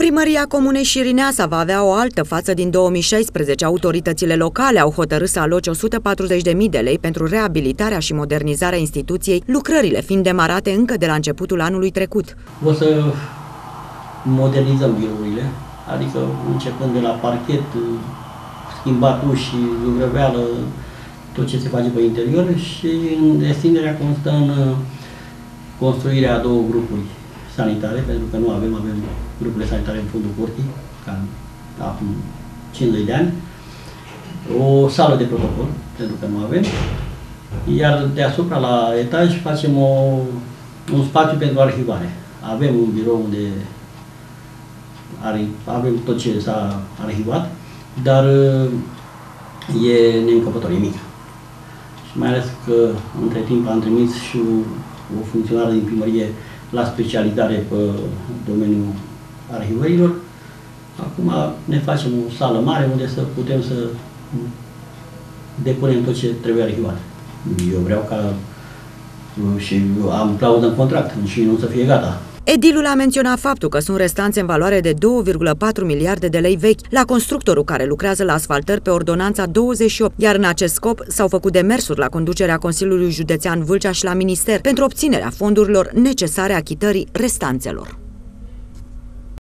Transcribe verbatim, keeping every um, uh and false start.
Primăria Comunei Șirineasa va avea o altă față din două mii șaisprezece. Autoritățile locale au hotărât să aloce o sută patruzeci de mii de lei pentru reabilitarea și modernizarea instituției, lucrările fiind demarate încă de la începutul anului trecut. O să modernizăm birourile, adică începând de la parchet, schimbat uși, zugrăveală, tot ce se face pe interior, și extinderea constă în construirea a două grupuri sanitare, pentru că nu avem, avem grupurile sanitare în fundul curții, ca acum cincizeci de ani, o sală de protocol, pentru că nu avem, iar deasupra la etaj facem o, un spațiu pentru arhivare. Avem un birou unde are, avem tot ce s-a arhivat, dar e neîncăpător, e mic. Și mai ales că între timp am trimis și o funcționară din primărie la specializare pe domeniul arhivărilor. Acum ne facem o sală mare unde să putem să depunem tot ce trebuie arhivat. Eu vreau ca și am clauză în contract și nu să fie gata. Edilul a menționat faptul că sunt restanțe în valoare de două virgulă patru miliarde de lei vechi la constructorul care lucrează la asfaltări pe ordonanța douăzeci și opt, iar în acest scop s-au făcut demersuri la conducerea Consiliului Județean Vâlcea și la Minister pentru obținerea fondurilor necesare achitării restanțelor.